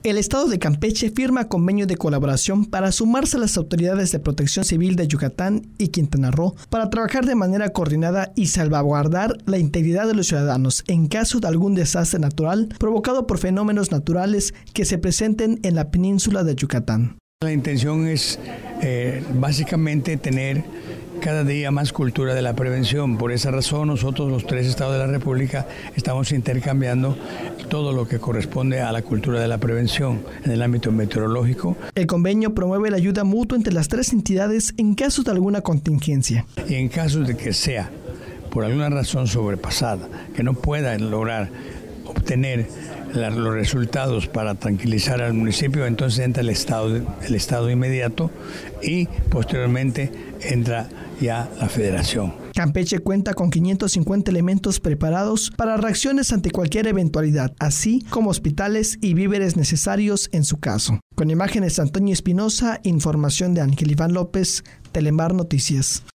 El Estado de Campeche firma convenio de colaboración para sumarse a las autoridades de protección civil de Yucatán y Quintana Roo para trabajar de manera coordinada y salvaguardar la integridad de los ciudadanos en caso de algún desastre natural provocado por fenómenos naturales que se presenten en la península de Yucatán. La intención es básicamente tener cada día más cultura de la prevención. Por esa razón nosotros, los 3 estados de la República, estamos intercambiando todo lo que corresponde a la cultura de la prevención en el ámbito meteorológico. El convenio promueve la ayuda mutua entre las 3 entidades en caso de alguna contingencia. Y en caso de que sea por alguna razón sobrepasada, que no pueda lograr obtener los resultados para tranquilizar al municipio, entonces entra el estado inmediato y posteriormente entra ya la federación. Campeche cuenta con 550 elementos preparados para reacciones ante cualquier eventualidad, así como hospitales y víveres necesarios en su caso. Con imágenes de Antonio Espinosa, información de Ángel Iván López, Telemar Noticias.